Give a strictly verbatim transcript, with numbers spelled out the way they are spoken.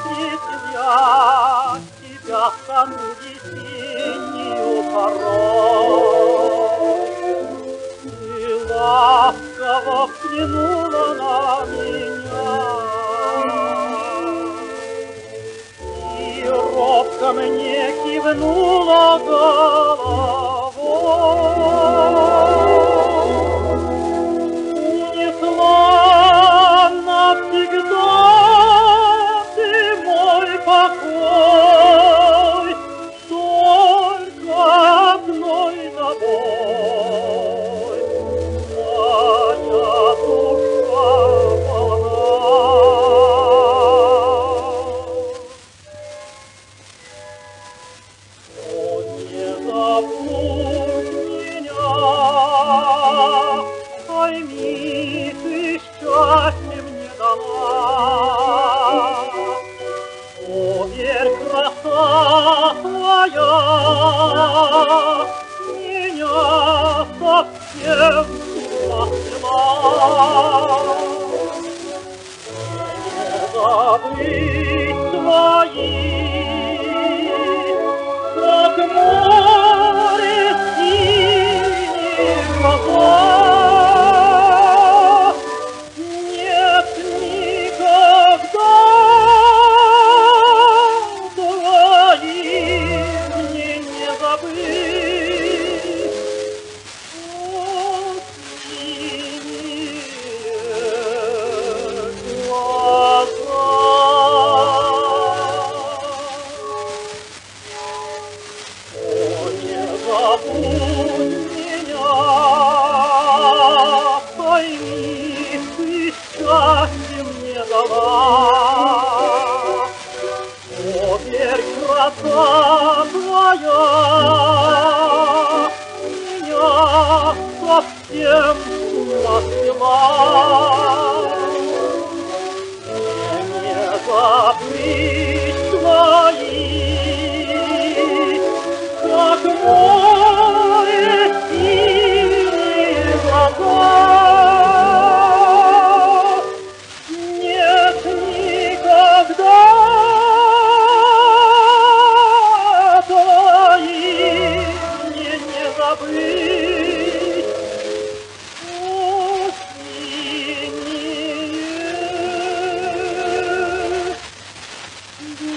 встретил я тебя в канун весеннюю порой. Ты ласково взглянула на меня и робко мне кивнула головой. Унесла навсегда ты мой покой, только одной тобой моя душа полна. О, не забудь меня, пойми, ты счастье мне дала. Поверь, краса твоя меня совсем спасла. Не забыть твои, как море синие глаза. Нет никогда твоих мне не забыть. О, синие глаза. О, не забудь меня, пойми, ты счастье мне дала. Поверь, краса твоя меня совсем спасла. Не забыть твои, как море синие глаза. Нет никогда твоих мне не забыть. О, синие